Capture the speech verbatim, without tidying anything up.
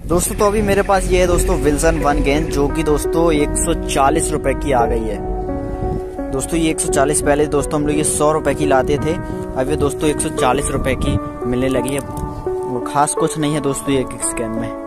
दोस्तों तो अभी मेरे पास ये है दोस्तों विल्सन वन गेंद, जो कि दोस्तों एक सौ चालीस रुपए की आ गई है। दोस्तों ये एक सौ चालीस, पहले दोस्तों हम लोग ये सौ रुपए की लाते थे, अब ये दोस्तों एक सौ चालीस रुपए की मिलने लगी है। वो खास कुछ नहीं है दोस्तों ये किक्स गेंद में।